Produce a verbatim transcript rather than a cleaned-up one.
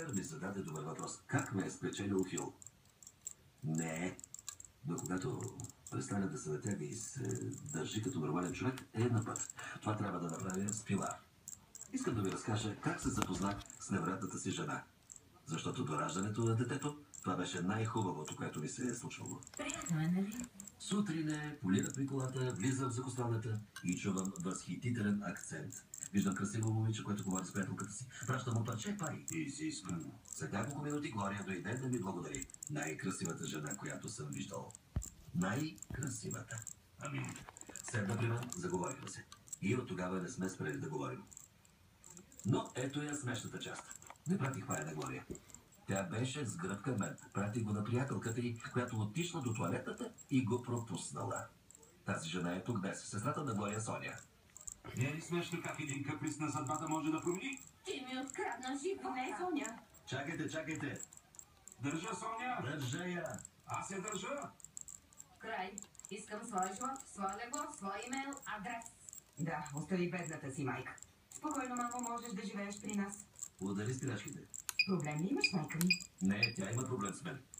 Глория ми зададе добър въпрос. Как ме е спечелил Фил? Не. Но когато престане да се натяга и се държи като нормален човек, е на път. Това трябва да направя с Пилар. Искам да ви разкажа как се запознах с невероятната си жена. Защото до раждането на детето, това беше най-хубавото, което ми се е случвало. Приятно е, нали? Сутрин е, полира при колата, влизам в закостаната и чувам възхитителен акцент. Виждам красиво момиче, което говори с приятелката си. Пращам му парче пари. Изискано. След няколко минути Глория дойде да ми благодари. Най-красивата жена, която съм виждал. Най-красивата. Ами, седна при мен, заговорихме се. И от тогава не сме спрели да говорим. Но ето я смешната част. Не пратих пари на Глория. Тя беше с гръб към мен. Пратих го на приятелката й, която отишла до туалетната и го пропуснала. Тази жена е тук днес. Сестрата на Глория Соня. Не е ли смешно как един каприз на съдбата може да промени? Ти ми открадна живота, Соня. Чакайте, чакайте. Държа, Соня! Държа я. Аз я държа! Край. Искам своя живот, своя легло, свой имейл, адрес. Да, остави бедната си майка. Спокойно, мамо, можеш да живееш при нас. Удари стряшките. Проблем ли имаш, майка ми? Не, тя има проблем с мен.